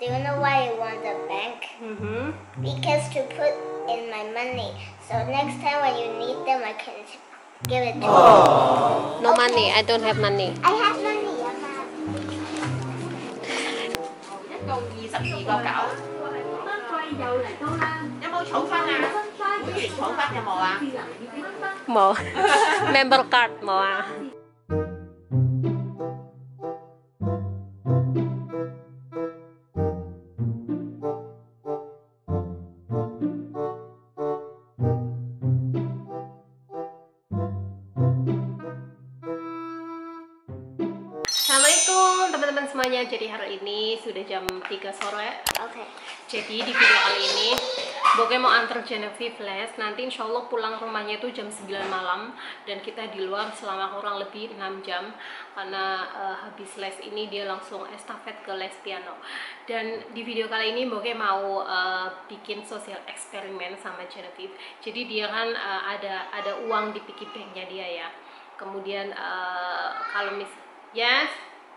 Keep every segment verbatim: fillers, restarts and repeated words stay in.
Do you know why I want a bank? Mm-hmm. Because to put in my money. So next time when you need them, I can give it to you. No Okay. money. I don't have money. I have money. I have. 一共二十二個九。有冇儲分啊？會員儲分有冇啊？ 冇。Member card 冇啊。Assalamualaikum teman-teman semuanya. Jadi hari ini sudah jam tiga sore. Okay. Jadi di video kali ini Boke mau antar Genevieve les. Nanti insya Allah pulang rumahnya itu jam sembilan malam. Dan kita di luar selama kurang lebih enam jam. Karena uh, habis les ini dia langsung estafet ke les piano. Dan di video kali ini Boke mau uh, bikin sosial eksperimen sama Genevieve. Jadi dia kan uh, ada ada uang di piggy banknya dia ya. Kemudian uh, kalau mis yes,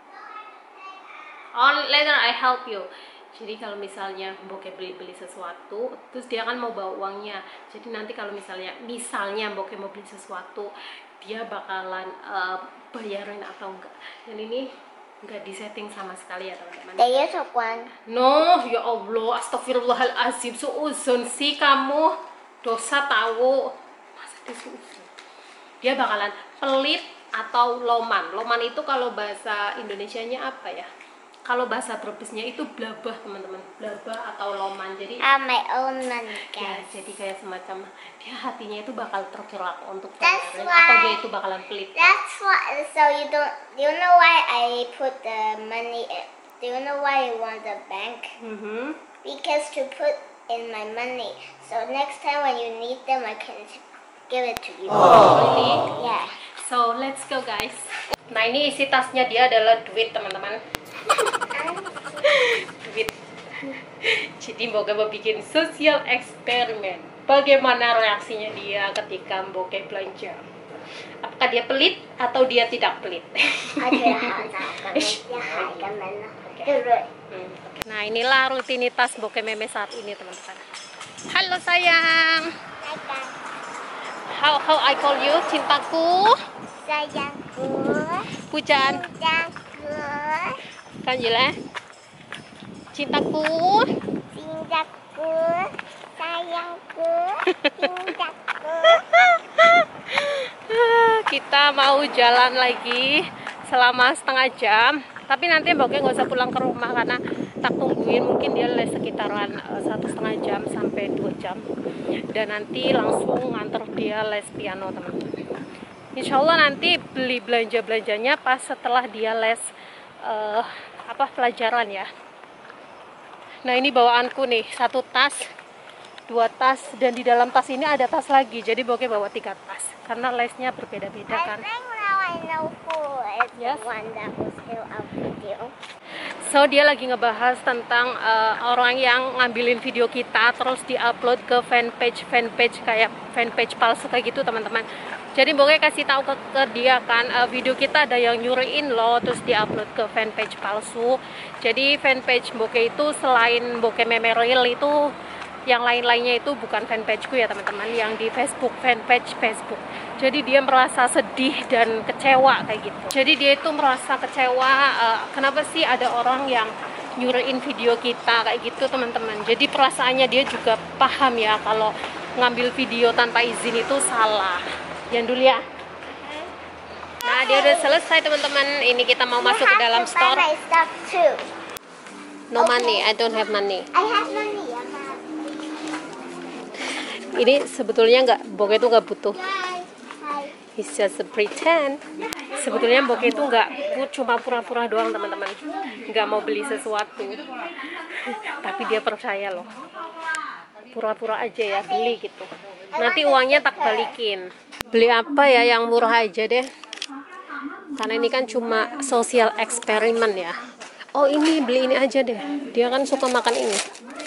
on later I help you. Jadi kalau misalnya Boke beli-beli sesuatu, terus dia kan mau bawa uangnya. Jadi nanti kalau misalnya misalnya Boke mau beli sesuatu, dia bakalan uh, bayarin atau enggak. Dan ini enggak disetting sama sekali ya teman-teman. There is one. No, ya Allah, astagfirullahalazim, suuzon sih kamu, dosa tahu. Masa dia suuzon? Dia bakalan pelit atau loman. Loman itu kalau bahasa Indonesianya apa ya? Kalau bahasa Brebesnya itu blabah teman-teman, blabah atau loman. Jadi Ah, my own money, ya, guys. jadi kayak semacam dia hatinya itu bakal tergerak untuk That's bayarin, why- atau dia itu bakalan pelit. That's why. So you don't. Do you know why I put the money? In, do you know why I want a bank? Mhm. Because to put in my money. So next time when you need them, I can give it to you. Really? Yeah. So let's go guys. Nah ini isi tasnya dia adalah duit teman-teman. Duit. Jadi Boke mau bikin sosial eksperimen. Bagaimana reaksinya dia ketika Boke belanja? Apakah dia pelit atau dia tidak pelit? Hmm. Nah inilah rutinitas Boke Meme saat ini teman-teman. Halo sayang. How how I call you? Cintaku. Sayangku, Pujan. cintaku, Kan Jila? Cintaku. cintaku, sayangku, cintaku. Kita mau jalan lagi selama setengah jam. Tapi nanti Boke nggak usah pulang ke rumah karena tak tungguin, mungkin dia les sekitaran uh, satu setengah jam sampai dua jam. Dan nanti langsung nganter dia les piano teman-teman. Insya Allah nanti beli belanja-belanjanya pas setelah dia les uh, apa pelajaran ya. Nah ini bawaanku nih, satu tas, dua tas, dan di dalam tas ini ada tas lagi. Jadi Boke bawa tiga tas karena lesnya berbeda-beda I kan. think now I know who is Yes. the one that was still up video. So dia lagi ngebahas tentang uh, orang yang ngambilin video kita terus diupload ke fanpage fanpage kayak fanpage palsu kayak gitu teman-teman. Jadi Boke kasih tahu ke, ke dia kan uh, video kita ada yang nyuriin loh terus diupload ke fanpage palsu. Jadi fanpage Boke itu selain Boke Meme Real itu yang lain-lainnya itu bukan fanpageku ya teman-teman, yang di Facebook, fanpage Facebook. Jadi dia merasa sedih dan kecewa kayak gitu. Jadi dia itu merasa kecewa, uh, kenapa sih ada orang yang nyuriin video kita kayak gitu teman-teman. Jadi perasaannya dia juga paham ya kalau ngambil video tanpa izin itu salah. Yang dulu ya. Nah dia udah selesai teman-teman. Ini kita mau masuk ke dalam store. I have to buy my stuff too. No money, I don't have money. I have money. I have. Ini sebetulnya nggak, Boke itu nggak butuh. Hi. Hi. It's just a pretend. Sebetulnya Boke itu nggak, cuma pura-pura doang teman-teman. Nggak mau beli sesuatu. Tapi dia percaya loh. Pura-pura aja ya beli gitu. Nanti uangnya tak balikin. Beli apa ya yang murah aja deh. Karena ini kan cuma sosial eksperimen ya. Oh ini beli ini aja deh. Dia kan suka makan ini.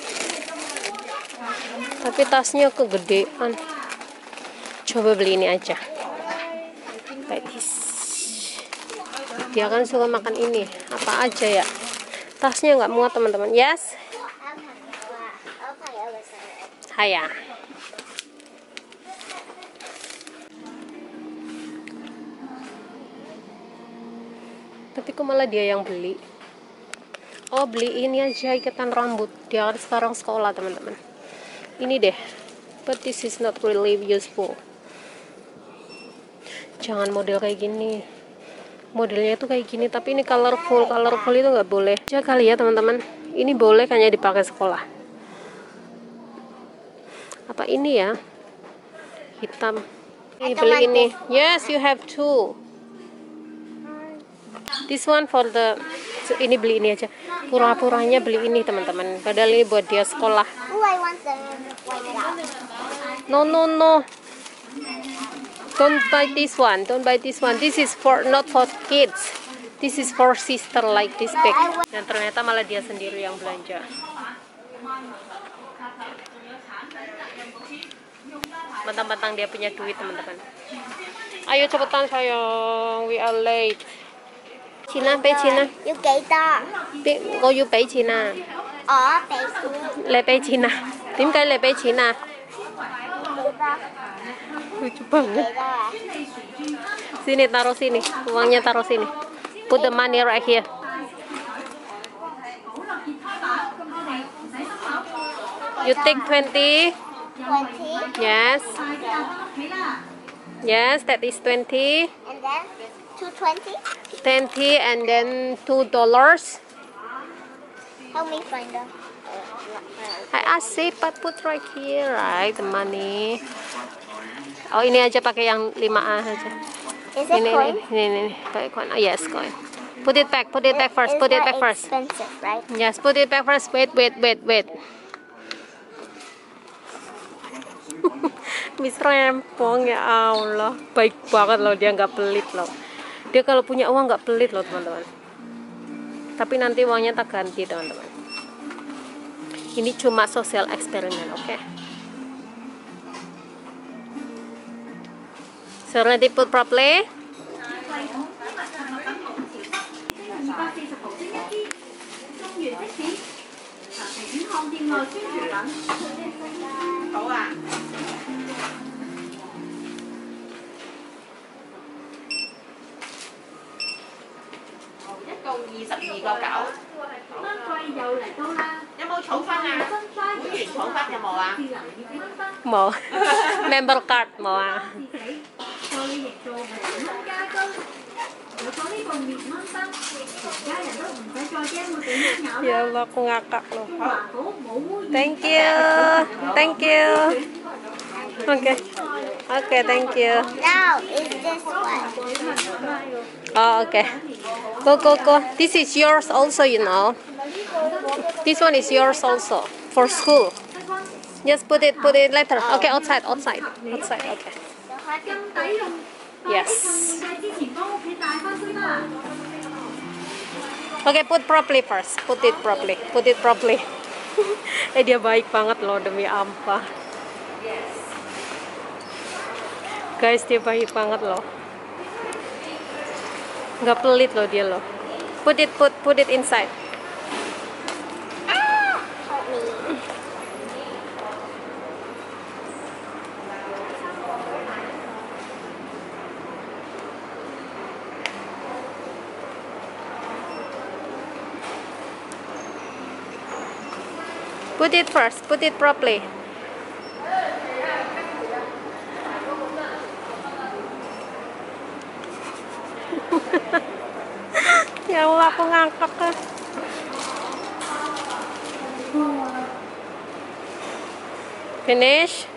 Tapi tasnya kegedean. Coba beli ini aja. Kayak this. Dia kan suka makan ini. Apa aja ya? Tasnya nggak muat teman-teman. Yes. Haya. Tapi kok malah dia yang beli? Oh, beli ini aja ikatan rambut. Dia sekarang sekolah teman-teman. Ini deh. But this is not really useful. Jangan model kayak gini. Modelnya tuh kayak gini. Tapi ini colorful. Colorful itu nggak boleh. Aja kali ya teman-teman. Ini boleh kayaknya dipakai sekolah. Apa ini ya? Hitam. Ini beli ini. Yes, you have two. This one for the. Ini beli ini aja. Pura-puranya beli ini teman-teman. Padahal ini buat dia sekolah. Oh, I want the white out. No no no. Don't buy this one. Don't buy this one. This is for not for kids. This is for sister like this big. Dan ternyata malah dia sendiri yang belanja. Mentang-mentang dia punya duit teman-teman. Ayo cepetan sayang. We are late. Cina, pay Cina. You get that. Cô要俾錢啊？ Oh, baby. 你俾錢啊？點解你俾錢啊？ Lucu banget. Sini, taruh sini. Uangnya taruh sini. Put the money right here. You take twenty. Twenty. Yes. Yes, that is twenty. And then two twenty. Twenty and then two dollars. Help me find the. I ask it, but put right here, right? The money. Oh, ini aja pakai yang lima A aja. Is it Ini, coin? ini, ini, ini, pakai coin. Oh, yes, coin. Put it back, put it back first, It's put it not back first. Expensive, right? Yes, put it back first. Wait, wait, wait, wait. Miss Rempong, ya Allah, baik banget loh, dia nggak pelit loh. Dia kalau punya uang nggak pelit loh teman-teman. Tapi nanti uangnya tak ganti teman-teman. Ini cuma sosial eksperimen, oke? Okay? So ready put properly. Cậu à. Một câu二十二個九。有冇儲分啊？會員儲分有冇啊？ 冇member card冇啊？Ya Allah, aku ngakak loh. Thank you, thank you. Oke, okay. Oke, okay, thank you. Now is this one. Oh, oke. Okay. Go, go, go. This is yours also, you know. This one is yours also for school. Just put it, put it later. Okay, outside, outside, outside. Okay. Yes. Okay, put properly first. Put it properly. Put it properly. Eh, dia baik banget loh, demi apa. Guys, dia baik banget loh. Nggak pelit loh dia loh. Put it, put, put it inside. Help me. Put it first. Put it properly. Ya Allah, aku ngangkak kan. Finish?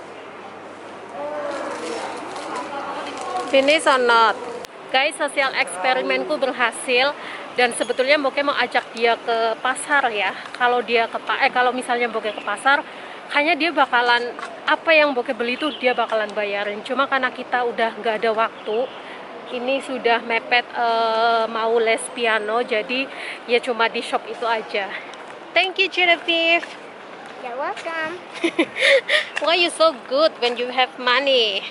Finish or not? Guys, sosial eksperimenku berhasil. Dan sebetulnya Boke mau ajak dia ke pasar ya. Kalau dia ke eh kalau misalnya Boke ke pasar, kayaknya dia bakalan apa yang Boke beli itu dia bakalan bayarin. Cuma karena kita udah nggak ada waktu, ini sudah mepet uh, mau les piano, jadi ya cuma di shop itu aja. Thank you, Genevieve. You're welcome. Why you so good when you have money?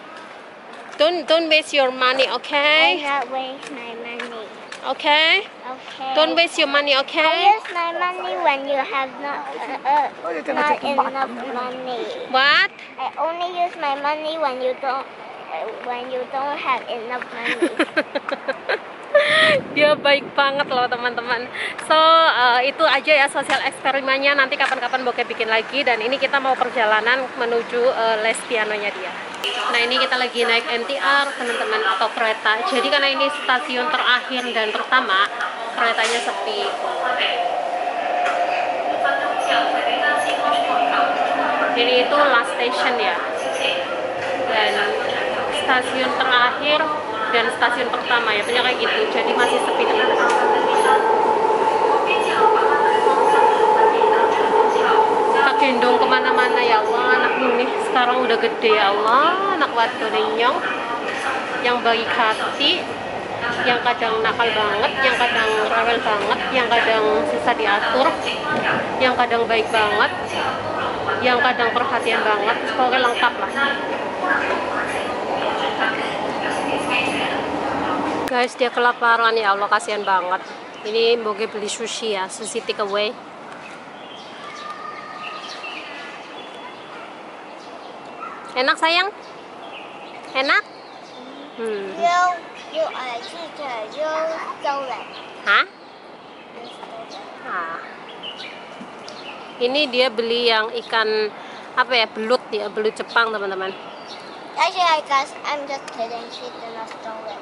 Don't don't waste your money, I okay? not waste my money. Okay. Okay. Don't waste your money, I okay? use my money when you have not, uh, uh, not enough money. What? I only use my money when you don't, uh, when you don't have enough money. Dia baik banget loh teman-teman. So uh, itu aja ya sosial eksperimennya. Nanti kapan-kapan Boke bikin lagi. Dan ini kita mau perjalanan menuju uh, les pianonya dia. Nah ini kita lagi naik M T R teman-teman, atau kereta. Jadi karena ini stasiun terakhir dan pertama, keretanya sepi. Jadi itu last station ya. Dan stasiun terakhir dan stasiun pertama ya, punya kayak gitu. Jadi masih sepi teman-teman. Kita gendong kemana-mana ya Allah. Anak ini sekarang udah gede ya Allah. Anak watu nenyong yang baik hati, yang kadang nakal banget, yang kadang rewel banget, yang kadang susah diatur, yang kadang baik banget, yang kadang perhatian banget. Pokoknya lengkap lah. Guys, dia kelaparan ya Allah, kasihan banget. Ini Boge beli sushi ya, sushi take away. Enak sayang? Enak? Hmm. You, you are teacher, you stolen. Hah? You stolen. Ah. Ini dia beli yang ikan apa ya, belut ya, belut Jepang teman-teman. Actually, I guess I'm just kidding. She did not stolen.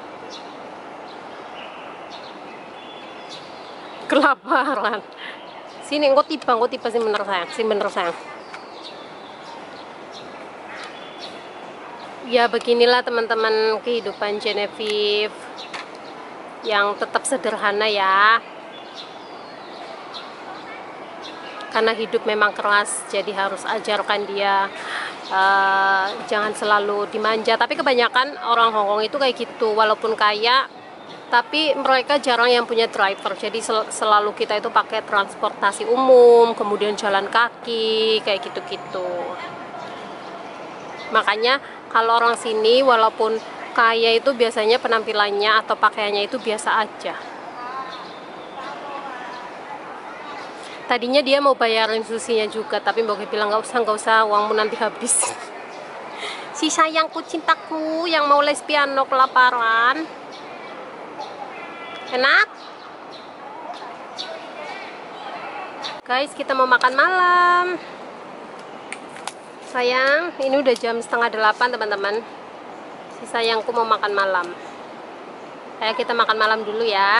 Kelaparan. Sini engkau tiba, engkau tiba sih bener sayang, sih bener sayang. Ya beginilah teman-teman kehidupan Genevieve yang tetap sederhana ya. Karena hidup memang keras, jadi harus ajarkan dia uh, jangan selalu dimanja. Tapi kebanyakan orang Hongkong itu kayak gitu, walaupun kaya, tapi mereka jarang yang punya driver. Jadi sel selalu kita itu pakai transportasi umum, kemudian jalan kaki, kayak gitu-gitu. Makanya kalau orang sini walaupun kaya itu biasanya penampilannya atau pakaiannya itu biasa aja. Tadinya dia mau bayarin susinya juga, tapi Boge bilang nggak usah, nggak usah, uangmu nanti habis. Si sayangku, cintaku yang mau les piano kelaparan. Enak? Guys, kita mau makan malam. Sayang, ini udah jam setengah delapan teman-teman. Si sayangku mau makan malam. Kayak kita makan malam dulu ya.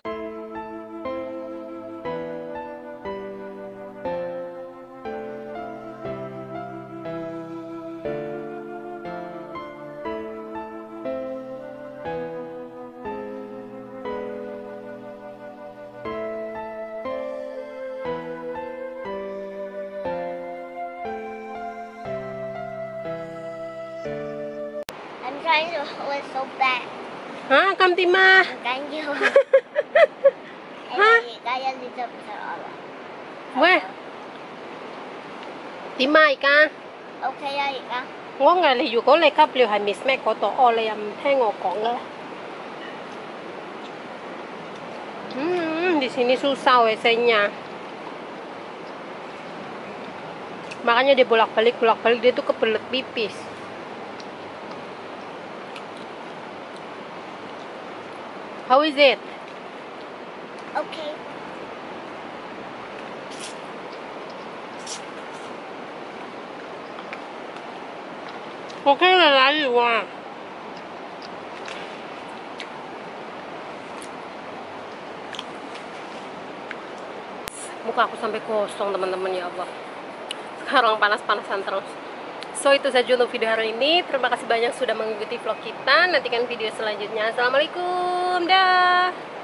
I'm trying to hold it so bad. Hah, kamtima? Thank you. Hah? Kaya dito sa ala. Weh. Tima ika? Okay ya, ika. 我嗌你，如果你急尿係 miss 咩嗰度，哦，你又唔聽我講啦。Hmm, di sini susah W C-nya. Makanya dia bolak-balik, bolak-balik, dia tuh kebelet pipis. How is it? Okay. Okay na layo ah. Muka aku sampai kosong teman-teman, ya Allah. Sekarang panas-panasan terus. So itu saja untuk video hari ini. Terima kasih banyak sudah mengikuti vlog kita. Nantikan video selanjutnya. Assalamualaikum. Dah.